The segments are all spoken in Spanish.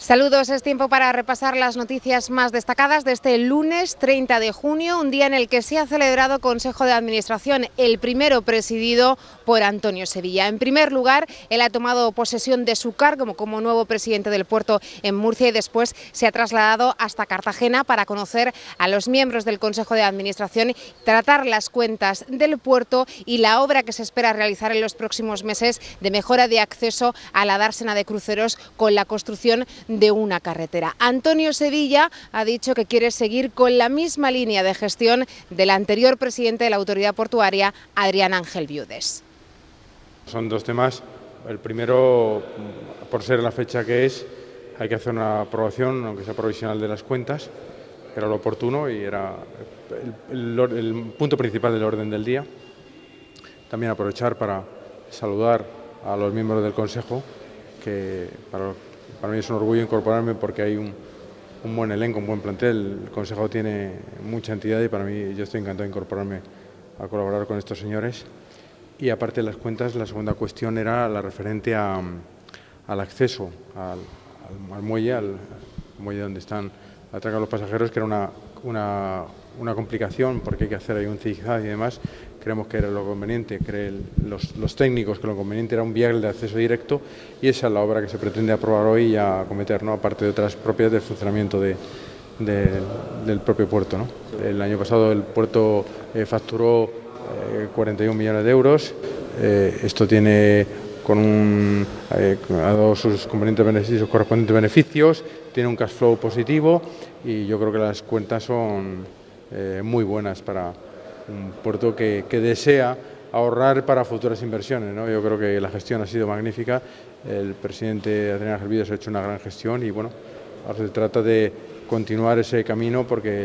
Saludos, es tiempo para repasar las noticias más destacadas de este lunes 30 de junio, un día en el que se ha celebrado Consejo de Administración, el primero presidido por Antonio Sevilla. En primer lugar, él ha tomado posesión de su cargo como nuevo presidente del puerto en Murcia y después se ha trasladado hasta Cartagena para conocer a los miembros del Consejo de Administración, tratar las cuentas del puerto y la obra que se espera realizar en los próximos meses de mejora de acceso a la dársena de cruceros con la construcción de una carretera. Antonio Sevilla ha dicho que quiere seguir con la misma línea de gestión del anterior presidente de la autoridad portuaria, Adrián Ángel Viudes. Son dos temas. El primero, por ser la fecha que es, hay que hacer una aprobación, aunque sea provisional, de las cuentas. Era lo oportuno y era el punto principal del orden del día. También aprovechar para saludar a los miembros del Consejo, que para mí es un orgullo incorporarme porque hay un buen elenco, un buen plantel. El Consejo tiene mucha entidad y para mí yo estoy encantado de incorporarme a colaborar con estos señores. Y aparte de las cuentas, la segunda cuestión era la referente al acceso al muelle donde están atracados los pasajeros, que era una complicación porque hay que hacer ahí un zigzag y demás. Creemos que era lo conveniente, los técnicos que lo conveniente era un vial de acceso directo y esa es la obra que se pretende aprobar hoy y acometer, ¿no? Aparte de otras propias del funcionamiento del propio puerto, ¿no? El año pasado el puerto facturó 41 millones de euros. Esto tiene ha dado sus correspondientes beneficios, tiene un cash flow positivo y yo creo que las cuentas son muy buenas para un puerto que desea ahorrar para futuras inversiones, ¿no? Yo creo que la gestión ha sido magnífica, el presidente Adrián Ángel Viudes ha hecho una gran gestión y bueno, ahora se trata de continuar ese camino porque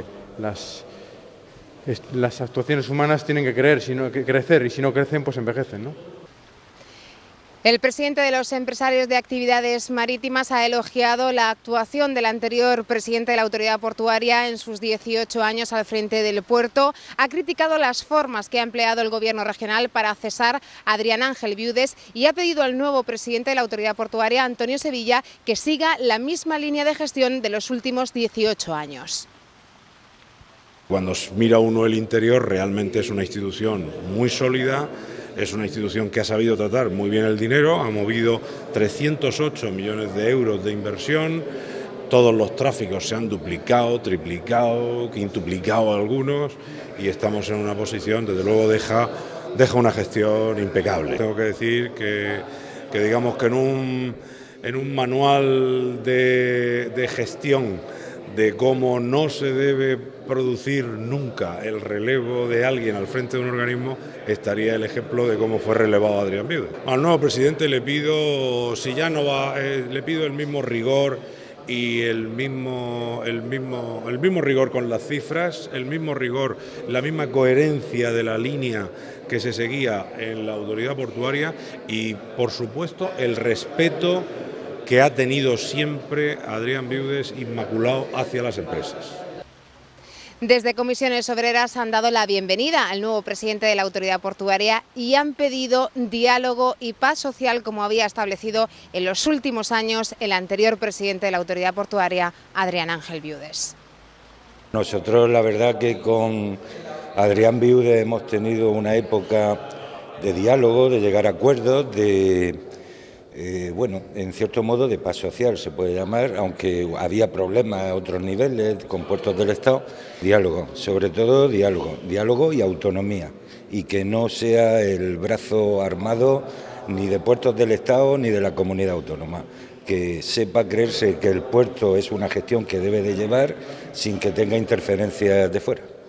las actuaciones humanas tienen que crecer y si no crecen pues envejecen, ¿no? El presidente de los empresarios de actividades marítimas ha elogiado la actuación del anterior presidente de la autoridad portuaria en sus 18 años al frente del puerto. Ha criticado las formas que ha empleado el gobierno regional para cesar a Adrián Ángel Viudes y ha pedido al nuevo presidente de la autoridad portuaria, Antonio Sevilla, que siga la misma línea de gestión de los últimos 18 años. Cuando mira uno el interior, realmente es una institución muy sólida. Es una institución que ha sabido tratar muy bien el dinero, ha movido 308 millones de euros de inversión, todos los tráficos se han duplicado, triplicado, quintuplicado algunos y estamos en una posición, desde luego deja una gestión impecable. Tengo que decir que digamos que en un manual de gestión de cómo no se debe producir nunca el relevo de alguien al frente de un organismo, estaría el ejemplo de cómo fue relevado Adrián Viudes. Al nuevo presidente le pido, si ya no va, le pido el mismo rigor y el mismo rigor con las cifras, el mismo rigor, la misma coherencia de la línea que se seguía en la autoridad portuaria y, por supuesto, el respeto que ha tenido siempre Adrián Viudes inmaculado hacia las empresas. Desde Comisiones Obreras han dado la bienvenida al nuevo presidente de la autoridad portuaria y han pedido diálogo y paz social como había establecido en los últimos años el anterior presidente de la autoridad portuaria, Adrián Ángel Viudes. Nosotros la verdad que con Adrián Viudes hemos tenido una época de diálogo, de llegar a acuerdos, en cierto modo de paz social se puede llamar, aunque había problemas a otros niveles con puertos del Estado. Diálogo, sobre todo diálogo y autonomía, y que no sea el brazo armado ni de puertos del Estado ni de la comunidad autónoma, que sepa creerse que el puerto es una gestión que debe de llevar sin que tenga interferencias de fuera.